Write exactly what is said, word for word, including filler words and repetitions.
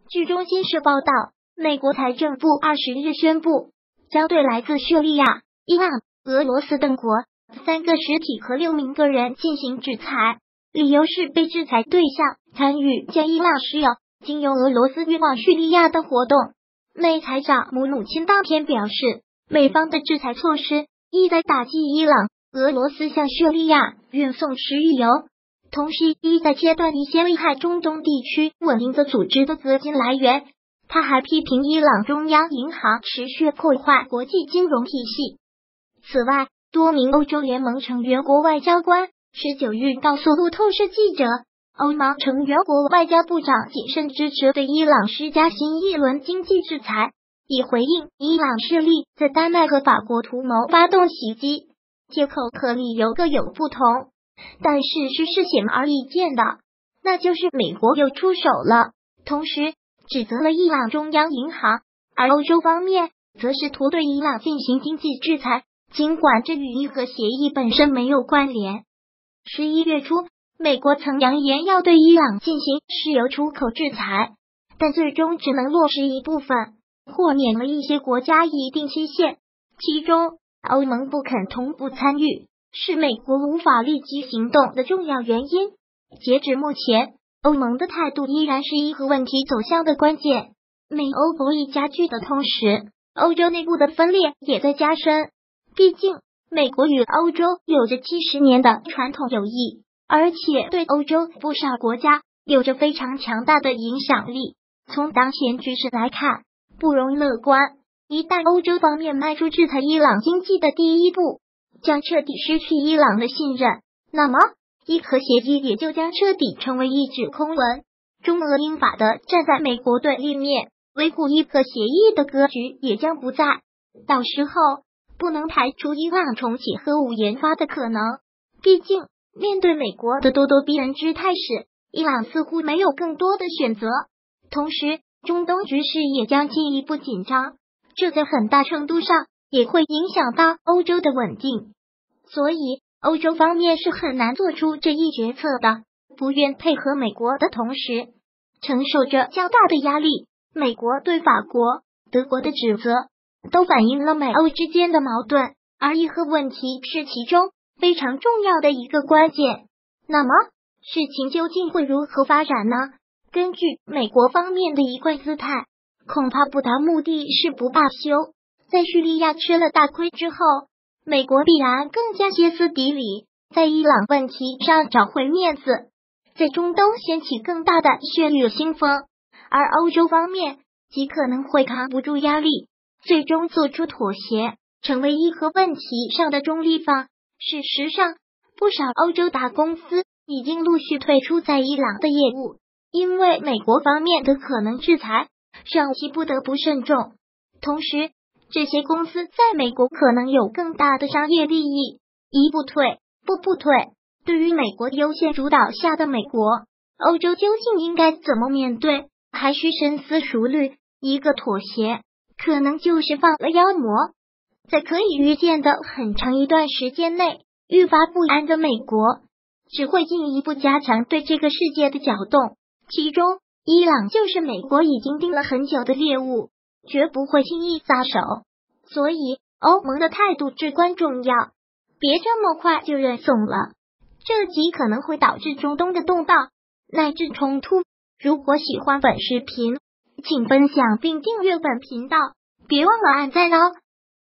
据中新社报道，美国财政部二十日宣布，将对来自叙利亚、伊朗、俄罗斯等国三个实体和六名个人进行制裁，理由是被制裁对象参与将伊朗石油经由俄罗斯运往叙利亚的活动。美财长姆努钦当天表示，美方的制裁措施意在打击伊朗、俄罗斯向叙利亚运送石油，同时意在切断一些危害中东地区稳定的组织的资金来源。他还批评伊朗中央银行持续破坏国际金融体系。此外，多名欧洲联盟成员国外交官十九日告诉路透社记者，欧盟成员国外交部长谨慎支持对伊朗施加新一轮经济制裁，以回应伊朗势力在丹麦和法国图谋发动袭击。借口和理由各有不同，但事实是显而易见的，那就是美国又出手了，同时指责了伊朗中央银行，而欧洲方面则试图对伊朗进行经济制裁，尽管这与伊核协议本身没有关联。十一月初，美国曾扬言要对伊朗进行石油出口制裁，但最终只能落实一部分，豁免了一些国家一定期限，其中欧盟不肯同步参与，是美国无法立即行动的重要原因。截至目前，欧盟的态度依然是伊核问题走向的关键。美欧博弈加剧的同时，欧洲内部的分裂也在加深。毕竟，美国与欧洲有着七十年的传统友谊，而且对欧洲不少国家有着非常强大的影响力。从当前局势来看，不容乐观。一旦欧洲方面迈出制裁伊朗经济的第一步，将彻底失去伊朗的信任，那么伊核协议也就将彻底成为一纸空文。中俄英法的站在美国对立面，维护伊核协议的格局也将不在。到时候不能排除伊朗重启核武研发的可能。毕竟，面对美国的咄咄逼人之态时，伊朗似乎没有更多的选择。同时，中东局势也将进一步紧张，这在很大程度上也会影响到欧洲的稳定。所以，欧洲方面是很难做出这一决策的，不愿配合美国的同时，承受着较大的压力。美国对法国、德国的指责，都反映了美欧之间的矛盾，而伊核问题是其中非常重要的一个关键。那么，事情究竟会如何发展呢？根据美国方面的一贯姿态，恐怕不达目的誓不罢休。在叙利亚吃了大亏之后，美国必然更加歇斯底里，在伊朗问题上找回面子，在中东掀起更大的血雨腥风，而欧洲方面极可能会扛不住压力，最终做出妥协，成为伊核问题上的中立方。事实上，不少欧洲大公司已经陆续退出在伊朗的业务，因为美国方面的可能制裁，让其不得不慎重。同时，这些公司在美国可能有更大的商业利益，一步退，步步退。对于美国优先主导下的美国，欧洲究竟应该怎么面对，还需深思熟虑。一个妥协，可能就是放了妖魔。在可以预见的很长一段时间内，愈发不安的美国只会进一步加强对这个世界的搅动，其中伊朗就是美国已经盯了很久的猎物，绝不会轻易撒手。所以欧盟的态度至关重要，别这么快就认怂了，这极可能会导致中东的动荡乃至冲突。如果喜欢本视频，请分享并订阅本频道，别忘了按赞哦。